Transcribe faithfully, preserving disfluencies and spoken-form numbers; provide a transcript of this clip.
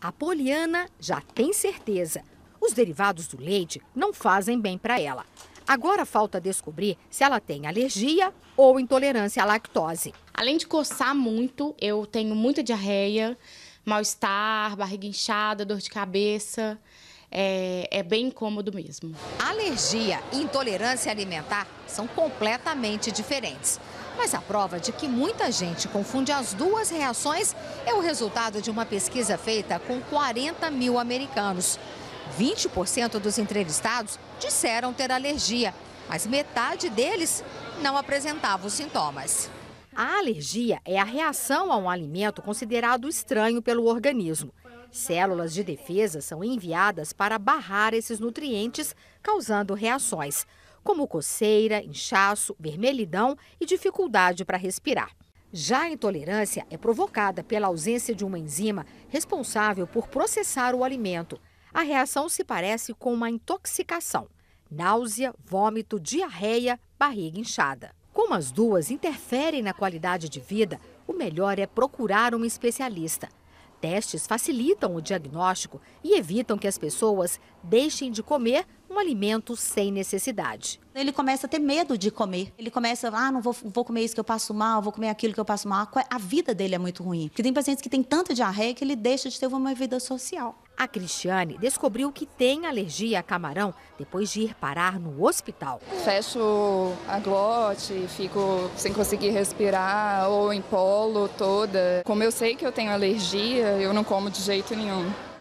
A Poliana já tem certeza. Os derivados do leite não fazem bem para ela. Agora falta descobrir se ela tem alergia ou intolerância à lactose. Além de coçar muito, eu tenho muita diarreia, mal-estar, barriga inchada, dor de cabeça. É, é bem incômodo mesmo. Alergia e intolerância alimentar são completamente diferentes. Mas a prova de que muita gente confunde as duas reações é o resultado de uma pesquisa feita com quarenta mil americanos. vinte por cento dos entrevistados disseram ter alergia, mas metade deles não apresentava os sintomas. A alergia é a reação a um alimento considerado estranho pelo organismo. Células de defesa são enviadas para barrar esses nutrientes, causando reações, como coceira, inchaço, vermelhidão e dificuldade para respirar. Já a intolerância é provocada pela ausência de uma enzima responsável por processar o alimento. A reação se parece com uma intoxicação: náusea, vômito, diarreia, barriga inchada. Como as duas interferem na qualidade de vida, o melhor é procurar um especialista. Testes facilitam o diagnóstico e evitam que as pessoas deixem de comer um alimento sem necessidade. Ele começa a ter medo de comer. Ele começa, ah, não vou, vou comer isso que eu passo mal, vou comer aquilo que eu passo mal. A vida dele é muito ruim. Porque tem pacientes que têm tanta diarreia que ele deixa de ter uma vida social. A Cristiane descobriu que tem alergia a camarão depois de ir parar no hospital. Fecho a glote, fico sem conseguir respirar ou empolo toda. Como eu sei que eu tenho alergia, eu não como de jeito nenhum.